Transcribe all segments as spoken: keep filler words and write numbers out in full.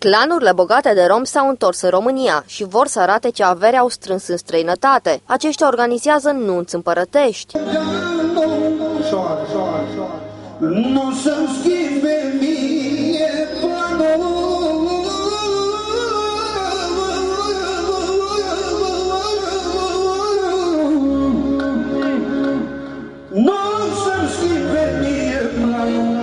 Clanurile bogate de romi s-au întors în România și vor să arate ce avere au strâns în străinătate. Aceștia organizează nunți împărătești. Nu să-mi schimbe mie planul. Nu să-mi schimbe mie planul.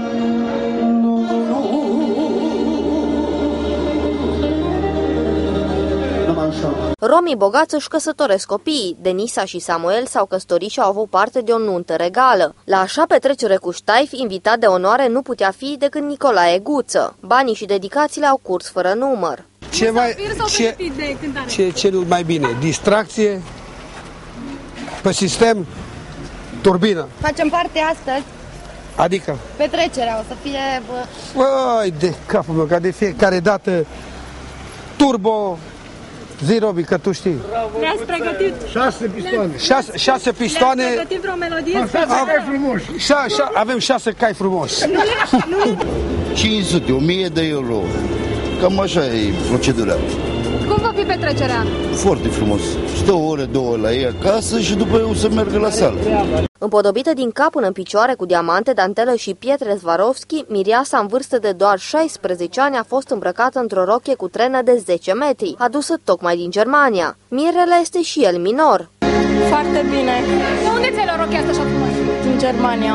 Romii bogați își căsătoresc copiii. Denisa și Samuel s-au căsătorit și au avut parte de o nuntă regală. La așa petrecere cu ștaif, invitat de onoare nu putea fi decât Nicolae Guță. Banii și dedicațiile au curs fără număr. Ce mai, ce, ce cel mai bine? Distracție, pe sistem, turbină. Facem parte astăzi. Adică? Petrecerea o să fie... Băi, de capul meu, ca de fiecare dată, turbo... Zi, Robi, că tu știi. Ne-ați pregătit. Șase pistoane. Șase, șase pistoane. Ne-ați pregătit vreo melodie. Șase cai frumoși. Șa, șa, avem șase cai frumoși. cinci sute, o mie de euro. Cam așa e procedura. Cum va fi petrecerea? Foarte frumos. Stă o oră, două la ei acasă și după eu să meargă la sală. Împodobită din cap până în picioare cu diamante, dantelă și pietre Swarovski, mireasa în vârstă de doar șaisprezece ani a fost îmbrăcată într-o rochie cu trenă de zece metri, adusă tocmai din Germania. Mirele este și el minor. Foarte bine. De unde ți-ai luat rochia asta așa frumos? Din Germania.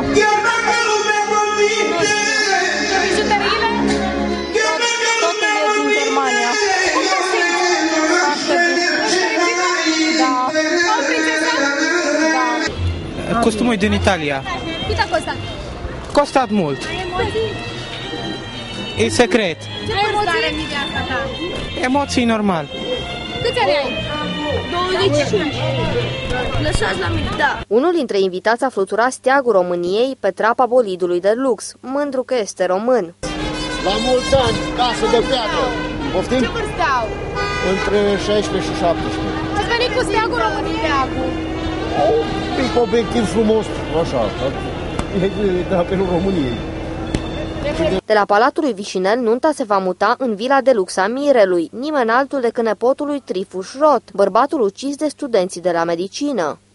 Bijuteriile? Totul e din Germania. Foarte bine. Da. O prințesă? Da. Costumul e din Italia. Cât a costat? Costat mult. E secret. Ce vârstă are mireasa ta? Emoții normal. Câți ani ai? douăzeci și cinci. Lăsați la mine, da. Unul dintre invitați a fluturat steagul României pe trapa bolidului de lux, mândru că este român. La mulți ani, casă de piatră. Poftim? Ce vârstă au? Între șaisprezece și șaptesprezece. Ați venit cu steagul României acum. Un pic obiectiv frumos, așa, de apelul României. De la Palatul lui Vișinel, nunta se va muta în vila de lux a Mirelui, nimeni altul decât nepotul lui Trifuș Rot, bărbatul ucis de studenții de la medicină.